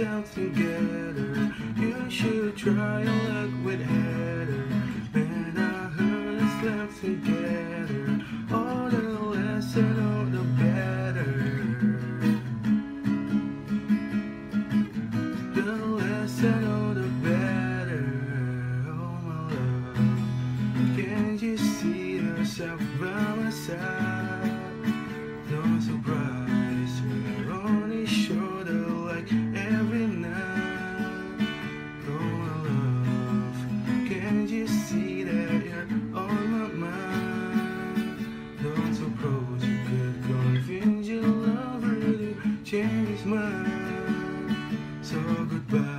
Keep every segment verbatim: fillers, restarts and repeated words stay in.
ourselves together. You should try your luck with Heather. Man, I heard us left together. All the less I know, the better. The less I know, the better. Oh my love, can't you see yourself by my side? No surprise, you're on his shoulder like every night. Oh my love, can't you see that you're on my mind? Don't suppose you could convince your lover to change his mind. So goodbye.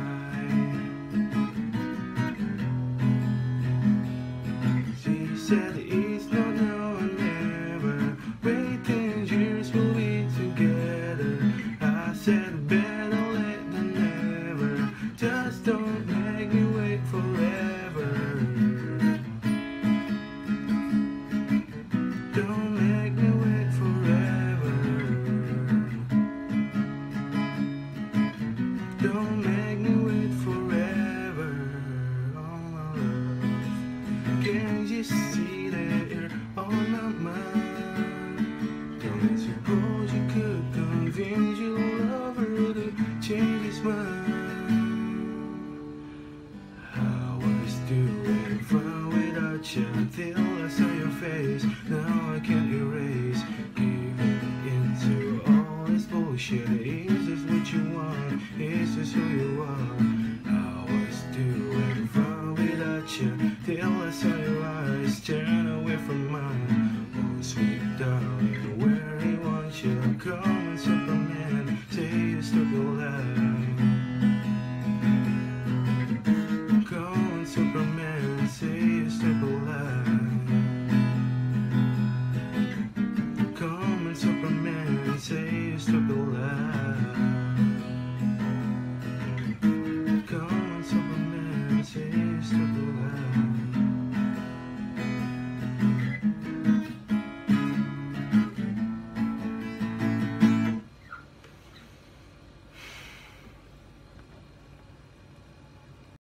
She said it's not now or never. Wait ten years we'll be together. I said better late than never. Just don't make me wait forever. Don't make me wait forever. Don't make me wait forever. Oh my love, can't you see that you're on my mind? Don't suppose you could convince your lover to change his mind.